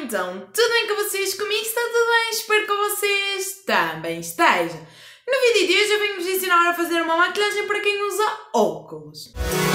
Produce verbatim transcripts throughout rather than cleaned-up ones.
então, tudo bem com vocês? Comigo está tudo bem? Espero que vocês também estejam. No vídeo de hoje eu venho-vos ensinar a fazer uma maquilhagem para quem usa óculos.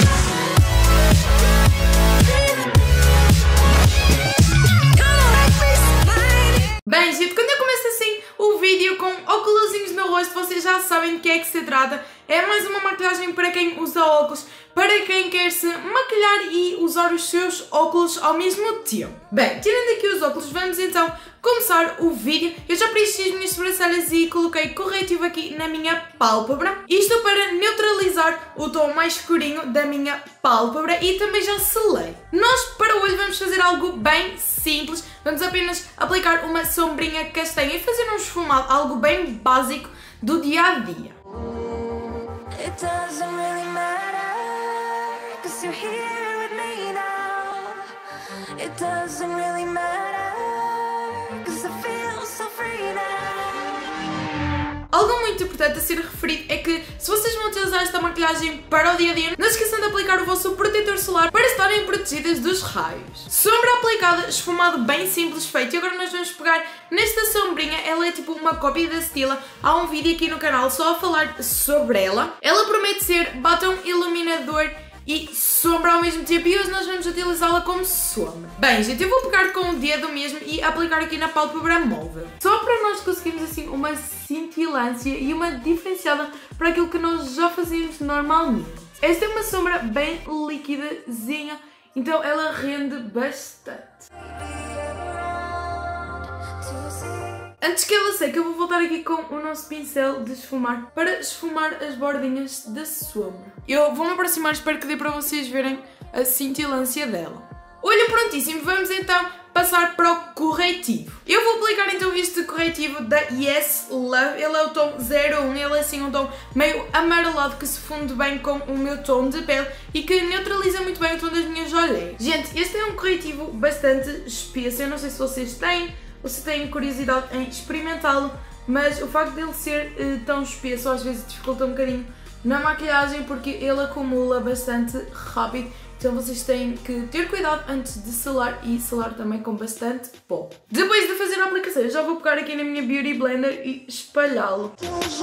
Bem, gente, quando eu começo assim o vídeo com óculosinhos no rosto, vocês já sabem de que é que se trata. É mais uma maquilhagem para quem usa óculos, para quem quer se maquilhar e usar os seus óculos ao mesmo tempo. Bem, tirando aqui os óculos, vamos então começar o vídeo. Eu já preenchi as minhas sobrancelhas e coloquei corretivo aqui na minha pálpebra. Isto para neutralizar o tom mais escurinho da minha pálpebra e também já selei. Nós para hoje vamos fazer algo bem simples. Vamos apenas aplicar uma sombrinha castanha e fazer um esfumado, algo bem básico do dia a dia. It doesn't really matter, 'cause you're here with me now. It doesn't really matter, 'cause I feel so free now. Algo muito importante a ser referido é que se vocês vão utilizar esta maquilhagem para o dia a dia, não se esqueçam de aplicar o vosso protetor solar para estarem protegidas dos raios. Sombra aplicada, esfumado bem simples feito. E agora nós vamos pegar nesta sombrinha, ela é tipo uma cópia da Stila. Há um vídeo aqui no canal só a falar sobre ela. Ela promete ser batom iluminador e sombra ao mesmo tempo e hoje nós vamos utilizá-la como sombra. Bem, gente, eu vou pegar com o dedo mesmo e aplicar aqui na pálpebra móvel. Só para nós conseguirmos assim uma cintilância e uma diferenciada para aquilo que nós já fazíamos normalmente. Esta é uma sombra bem líquidazinha, então ela rende bastante. Antes que ela seque, eu vou voltar aqui com o nosso pincel de esfumar para esfumar as bordinhas da sombra. Eu vou-me aproximar, espero que dê para vocês verem a cintilância dela. Olho prontíssimo, vamos então passar para o corretivo. Eu vou aplicar então este corretivo da Yes Love, ele é o tom zero um, ele é assim um tom meio amarelado que se funde bem com o meu tom de pele e que neutraliza muito bem o tom das minhas olheiras. Gente, este é um corretivo bastante espesso, eu não sei se vocês têm ou se têm curiosidade em experimentá-lo, mas o facto dele ser uh, tão espesso às vezes dificulta um bocadinho na maquilhagem porque ele acumula bastante rápido, então vocês têm que ter cuidado antes de selar e selar também com bastante pó. Depois de fazer a aplicação, eu já vou pegar aqui na minha Beauty Blender e espalhá-lo.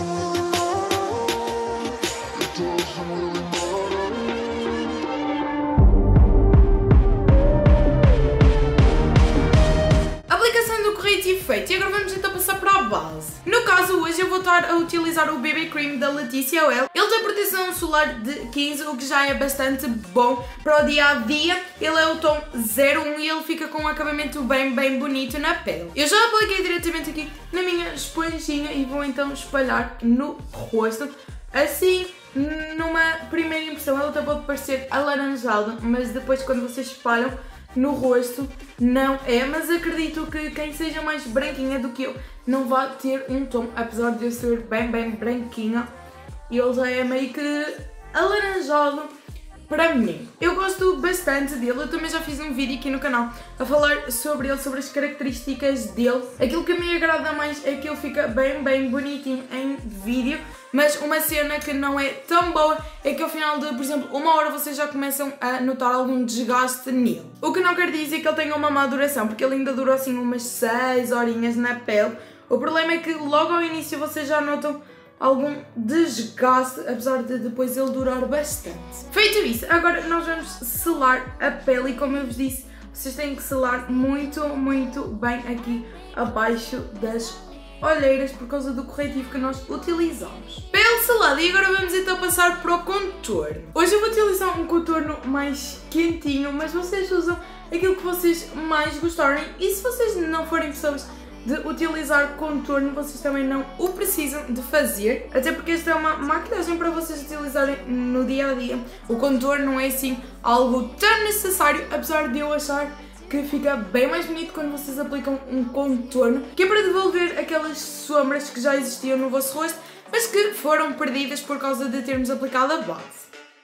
Feito. E agora vamos então passar para a base. No caso, hoje eu vou estar a utilizar o B B Cream da Letícia Well. Ele tem proteção solar de quinze, o que já é bastante bom para o dia a dia. Ele é o tom zero um e ele fica com um acabamento bem, bem bonito na pele. Eu já apliquei diretamente aqui na minha esponjinha e vou então espalhar no rosto. Assim, numa primeira impressão, ele até pode parecer alaranjado, mas depois quando vocês espalham no rosto não é, mas acredito que quem seja mais branquinha do que eu não vai ter um tom, apesar de eu ser bem bem branquinha, e ele já é meio que alaranjado para mim. Eu gosto bastante dele, eu também já fiz um vídeo aqui no canal a falar sobre ele, sobre as características dele. Aquilo que me agrada mais é que ele fica bem bem bonitinho em vídeo, mas uma cena que não é tão boa é que ao final de, por exemplo, uma hora vocês já começam a notar algum desgaste nele. O que não quer dizer que ele tenha uma má duração, porque ele ainda dura assim umas seis horinhas na pele. O problema é que logo ao início vocês já notam algum desgaste, apesar de depois ele durar bastante. Feito isso, agora nós vamos selar a pele e como eu vos disse, vocês têm que selar muito, muito bem aqui abaixo das olheiras por causa do corretivo que nós utilizamos. Pele selada e agora vamos então passar para o contorno. Hoje eu vou utilizar um contorno mais quentinho, mas vocês usam aquilo que vocês mais gostarem e se vocês não forem pessoas de utilizar contorno, vocês também não o precisam de fazer, até porque esta é uma maquilhagem para vocês utilizarem no dia a dia. O contorno não é assim algo tão necessário, apesar de eu achar que fica bem mais bonito quando vocês aplicam um contorno, que é para devolver aquelas sombras que já existiam no vosso rosto, mas que foram perdidas por causa de termos aplicado a base.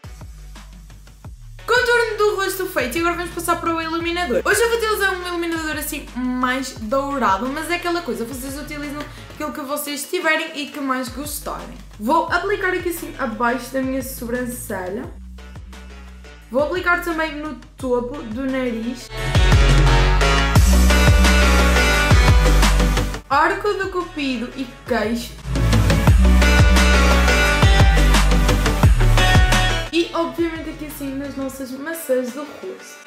Contorno do rosto feito e agora vamos passar para o iluminador. Hoje eu vou utilizar um iluminador assim mais dourado, mas é aquela coisa, vocês utilizam aquilo que vocês tiverem e que mais gostarem. Vou aplicar aqui assim abaixo da minha sobrancelha. Vou aplicar também no topo do nariz. arco do cupido e queixo. E obviamente aqui assim nas nossas maçãs do rosto.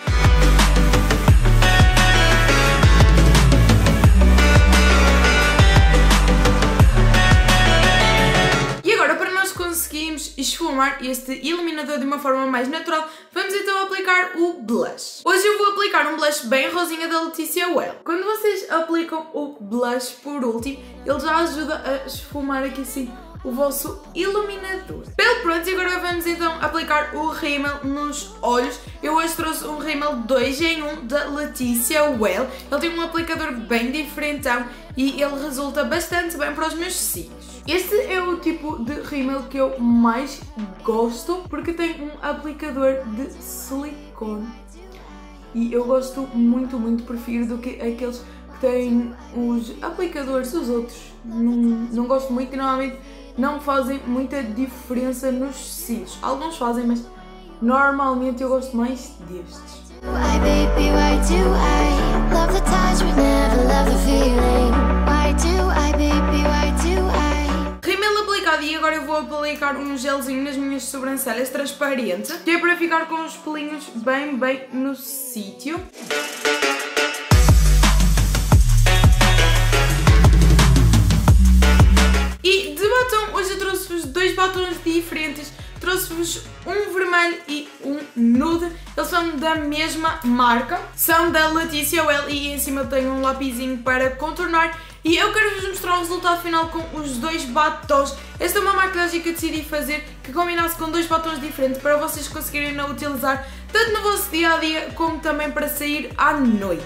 E agora, para nós conseguirmos esfumar este iluminador de uma forma mais natural, vamos então aplicar o blush. Hoje eu vou aplicar um blush bem rosinha da Leticia Well. Quando vocês aplicam o blush por último, ele já ajuda a esfumar aqui assim o vosso iluminador. Bem, pronto, e agora vamos então aplicar o rímel nos olhos. Eu hoje trouxe um rímel dois em um da Leticia Well. Ele tem um aplicador bem diferentão e ele resulta bastante bem para os meus cílios. Este é o tipo de rímel que eu mais gosto porque tem um aplicador de silicone. E eu gosto muito, muito, prefiro do que aqueles que têm os aplicadores dos outros. Não, não gosto muito e normalmente não fazem muita diferença nos cílios. Alguns fazem, mas normalmente eu gosto mais destes. Why, baby, why do I love the touch but never love the feeling? Why do I, baby, why do I? Rímel aplicado e agora eu vou aplicar um gelzinho nas minhas sobrancelhas transparente, que é para ficar com os pelinhos bem, bem no sítio. E de batom, hoje eu trouxe-vos dois batons diferentes. Trouxe-vos um vermelho e um nude. Eles são da mesma marca. São da Leticia Well e em cima tem um lapisinho para contornar. E eu quero-vos mostrar o resultado final com os dois batons. Esta é uma maquilhagem que eu decidi fazer que combinasse com dois batons diferentes para vocês conseguirem não utilizar tanto no vosso dia-a-dia como também para sair à noite.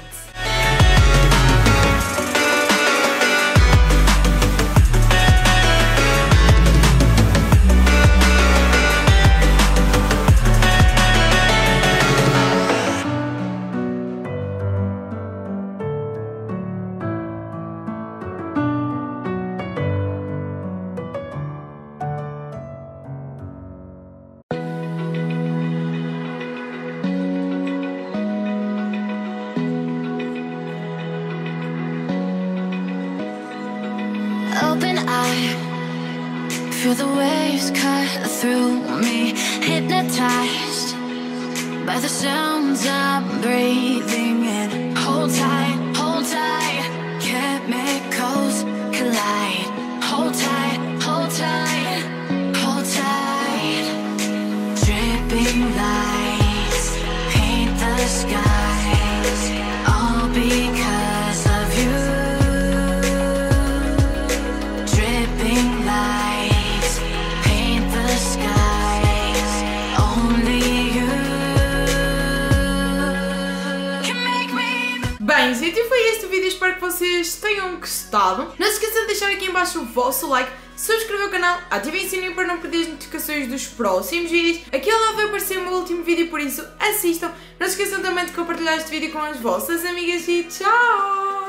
Open eye, feel the waves cut through me, hypnotized by the sounds I'm breathing in. Hold tight, hold tight, chemicals collide. Hold tight, hold tight, hold tight. Dripping lights paint the skies, all because of you. Bem, gente, foi este o vídeo, espero que vocês tenham gostado. Não se esqueçam de deixar aqui em baixo o vosso like, subscrever o canal, ativem o sininho para não perder as notificações dos próximos vídeos. Aqui ao lado vai aparecer o meu último vídeo, por isso assistam. Não se esqueçam também de compartilhar este vídeo com as vossas amigas e tchau!